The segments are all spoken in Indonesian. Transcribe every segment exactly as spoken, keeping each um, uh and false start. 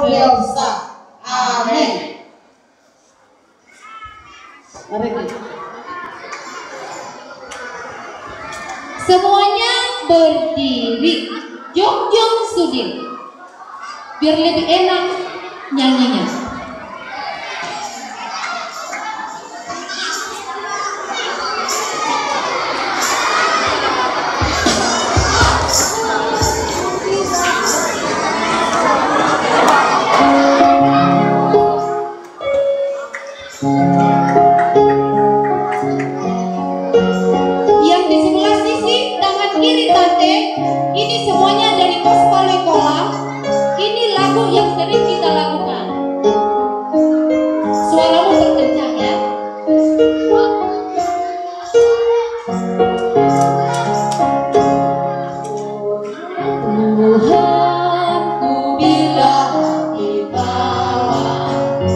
dosa. Amin. Mari kita. Semuanya berdiri, jong-jong sudin, biar lebih enak nyanyinya. Ini semuanya dari Kospolekola. Ini lagu yang sering kita lakukan. Suaramu terkencang ya. Tuhan ku bilang di bawah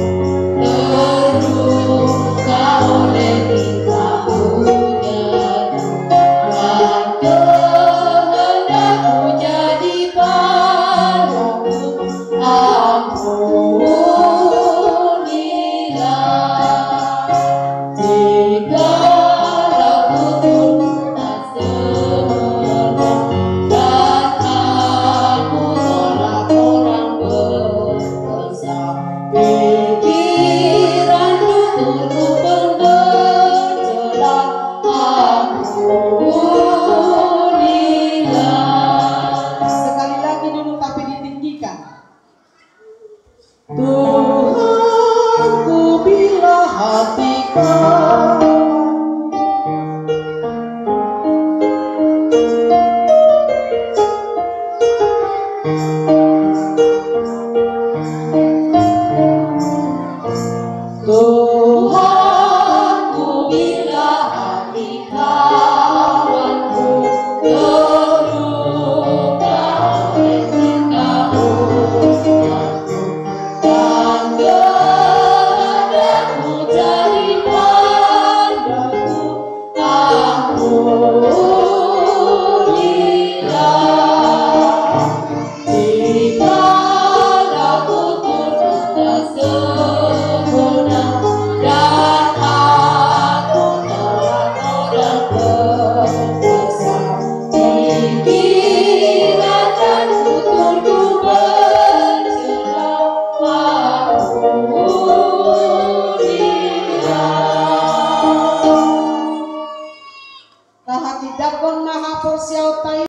terluka oleh tingkah hujan dan kehendakmu jadi padaku, ampunilah jika lakuku tak sebenar dan aku tolak orang berdosa. Pikiran tuturku pun berjalan, ampunilah. Sekali lagi dulu tapi ditinggikan. Tuhan